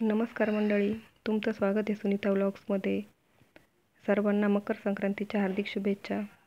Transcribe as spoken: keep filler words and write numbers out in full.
नमस्कार मंडळी, तुमचं स्वागत आहे सुनीता व्लॉग्समध्ये. सर्वांना मकर संक्रांतीच्या हार्दिक शुभेच्छा.